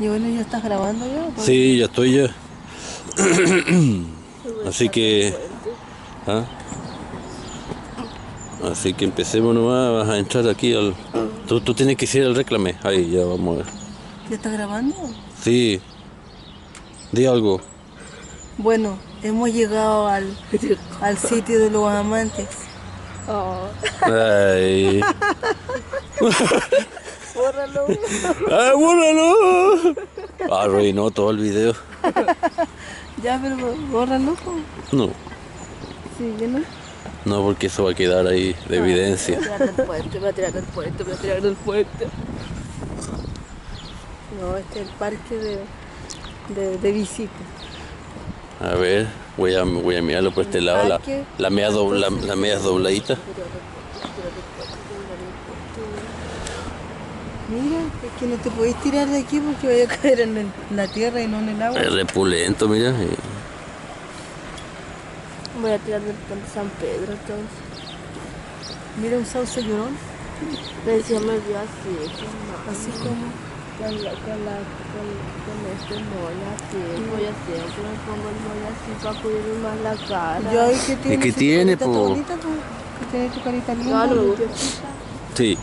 Y bueno, ¿ya estás grabando ya? ¿O Sí, ya estoy ya. Así que, ¿ah? Así que empecemos nomás, vas a entrar aquí al... Tú tienes que ir al réclame. Ahí, ya vamos a ver. ¿Ya estás grabando? Sí, di algo. Bueno, hemos llegado al sitio de los amantes. Oh, Ay. bórralo. ¡Ay, bórralo! Arruinó todo el video. Ya, pero bórralo. Po. No, Sí, ¿no? no, porque eso va a quedar ahí de evidencia. Voy a tirar del puente, voy a tirar del puente, voy a tirar del puente. No, este es el parque de visita. A ver, voy a mirarlo por este lado. La media dobladita. Mira, es que no te podés tirar de aquí porque vaya a caer en la tierra y no en el agua. Es repulento, mira. Voy a tirar del puente San Pedro, entonces. Mira un sauce llorón, Le decía, me vio así, así como... con este moño así, voy a siempre me pongo el moño así para cubrirme más la cara. Yo, ¿y qué tiene? qué Si tu tiene, carita po? está bonita, po, que tiene tu carita linda. No, no me gusta. Sí.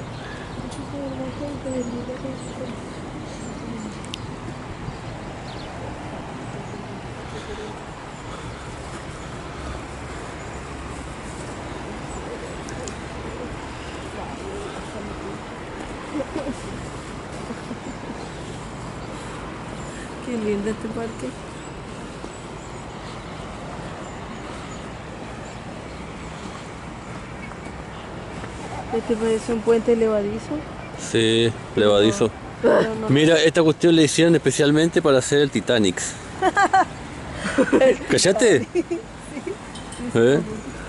Qué lindo este parque. Este parece un puente levadizo. Sí, levadizo. Mira, esta cuestión le hicieron especialmente para hacer el Titanic. ¿Callaste? ¿Eh?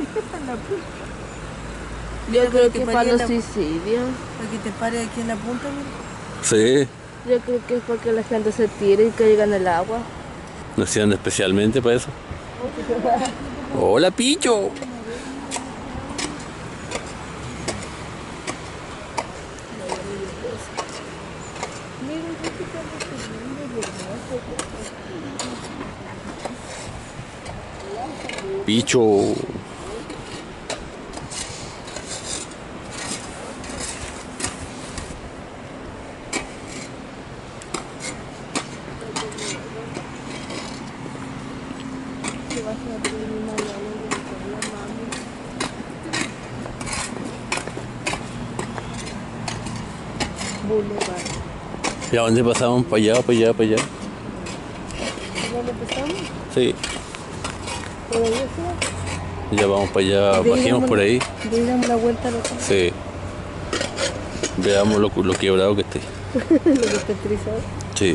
Yo creo que te para pare los en la- suicidios. para que te pare aquí en la punta, mira. Sí, Yo creo que es para que la gente se tire y caiga en el agua. lo hicieron especialmente para eso. ¡Hola, Picho! Picho. Boulevard. ¿Ya dónde pasamos? Para allá, para allá, para allá. ¿Dónde empezamos? Sí, ¿Por ahí está? ya vamos para allá, De ahí bajemos damos- por ahí. De ahí damos la vuelta a lo que Sí. Veamos lo quebrado que esté. lo que está utilizado. Sí.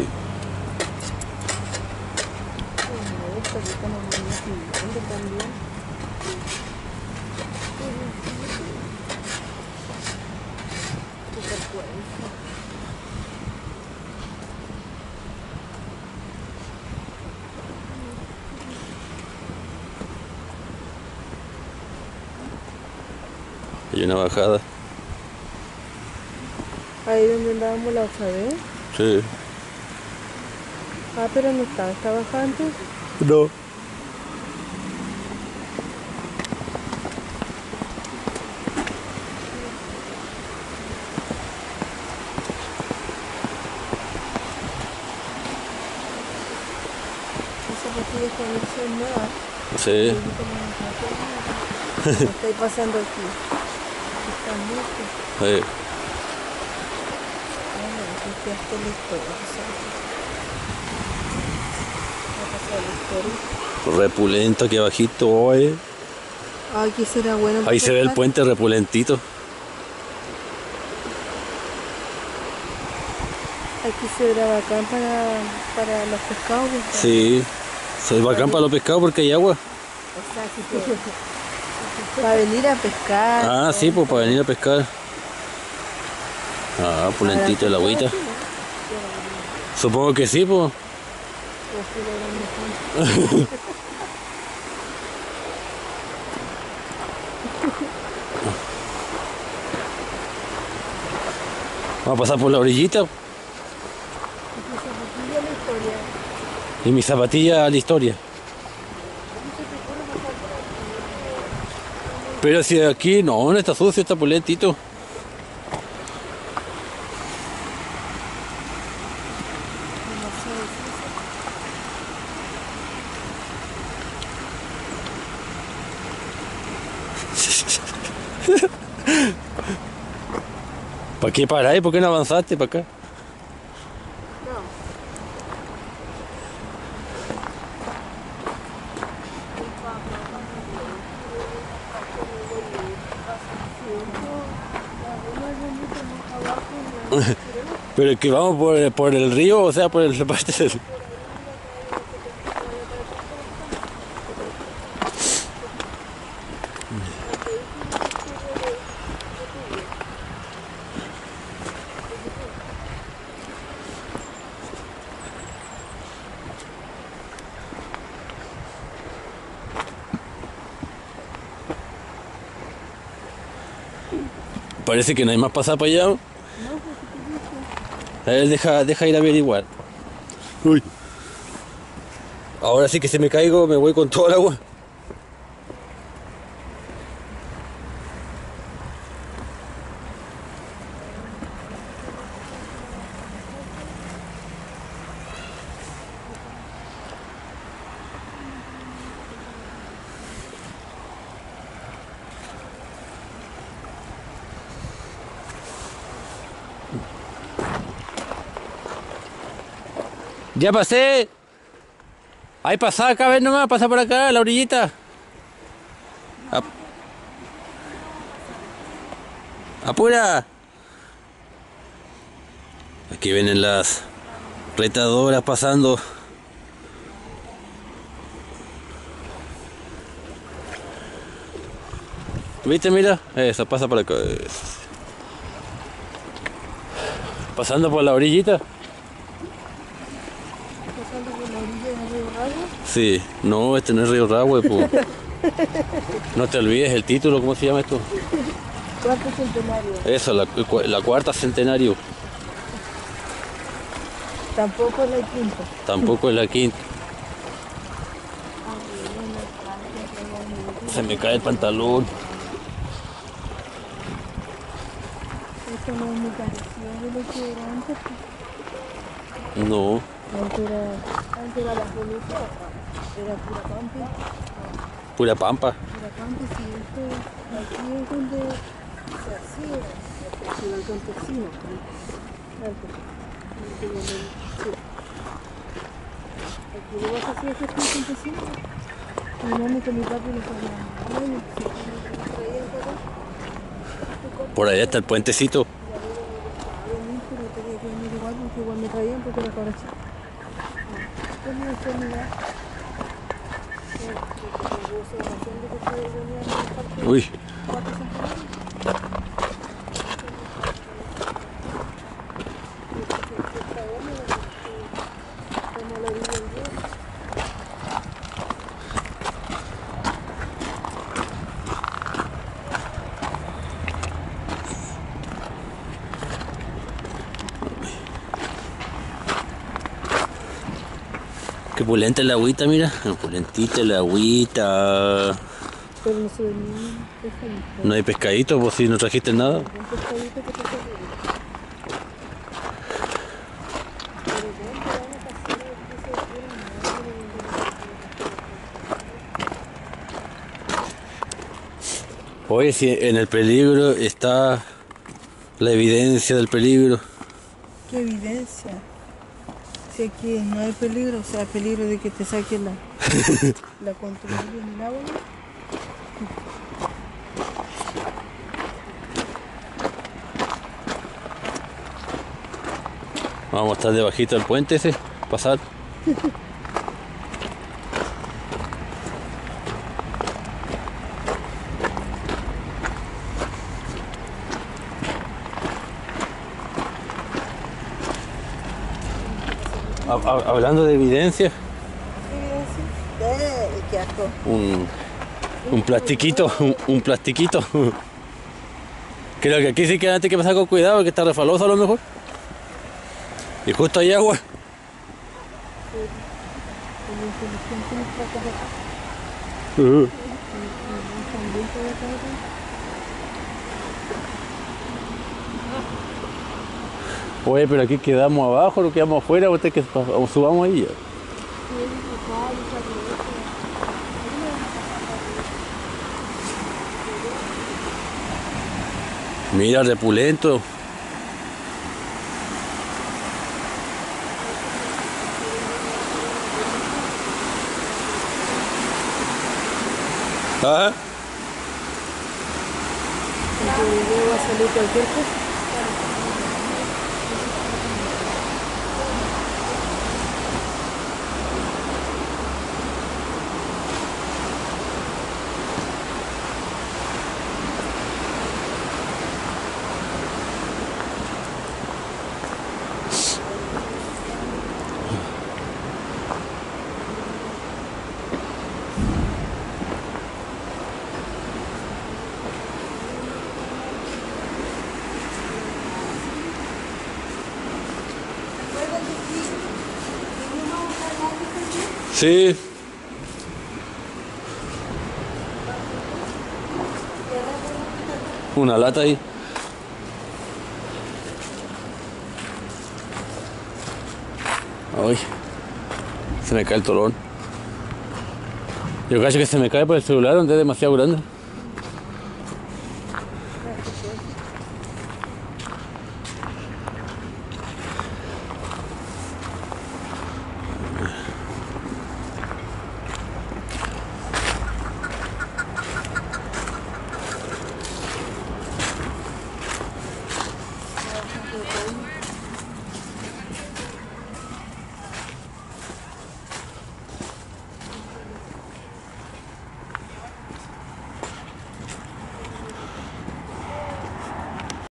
Hay una bajada. Ahí donde andábamos la otra vez. Sí. Ah, pero no está bajando. No. Esa pastilla con lección nueva. Sí. Me estoy pasando aquí. Está mucho. Sí. Bueno, limpiaste la historia. Va a pasar la historia. Repulento aquí abajito, oye. Ah, aquí será bueno. Ahí se ve el pescar. puente repulentito. Aquí será bacán para los pescados. ¿Verdad? Sí. Soy bacán para los pescados porque hay agua. Para venir a pescar. Ah, sí, pues para venir a pescar. Ah, pulentito el agüita. Supongo que sí, pues. Vamos a pasar por la orillita. Y mi zapatilla a la historia. Pero si aquí no está sucio, está pulentito. ¿Para qué paráis? ¿Por qué no avanzaste para acá? Pero es que vamos por el río, o sea, por el parte del... Parece que no hay más pasada para allá. A ver, deja ir a averiguar. Uy. Ahora sí que si me caigo me voy con todo el agua. Ya pasé. Ahí pasa acá, ven nomás, pasa por acá, la orillita. Apura. Aquí vienen las retadoras pasando. ¿Viste? Mira, eso pasa por acá. Pasando por la orillita. Pasando por la orilla del río Ragua. Sí, no, este no es Río Ragua, po. No te olvides el título, ¿cómo se llama esto? Cuarto centenario. Eso, la cuarta centenario. Tampoco es la quinta. Tampoco es la quinta. Se me cae el pantalón. Esto no es muy parecido de lo que era antes. No, Antes era la bonita, era pura pampa. pura pampa. Pura pampa, sí, esto aquí es donde se hacía el campesino. Antes. Sí. Aquí lo vas a hacer el campesino. Mi mami con mi papi lo traían para acá. Por allá está el puentecito. Pero tenía que venir igual porque igual me traían porque era para chico. Tenía que mirar. Uy, qué pulenta la agüita, mira. Pulentita la agüita. Pero no se ve ni pescadito. No hay pescadito, vos si no trajiste nada. Un pescadito que te sale. Pero ya te van a pasar el piso de tierra. Oye, si en el peligro está la evidencia del peligro. ¿Qué evidencia? Si aquí no hay peligro, o sea, peligro de que te saquen la control en el agua. Vamos a estar debajito del puente ese, pasar. Hablando de evidencia, ¿Qué evidencia? Qué asco. un plastiquito, un plastiquito. Creo que aquí sí que antes que pasar con cuidado, que está refaloso a lo mejor. Y justo hay agua. selección tiene placas acá. Uh. También puede estar acá. Oye, pero aquí quedamos abajo, no quedamos afuera, usted que subamos ahí ya. Mira, repulento. ¿Ah? En tu video va a salir cualquier cosa. Sí. Una lata ahí. Ay, se me cae el tolón. Yo cacho que se me cae por el celular donde es demasiado grande.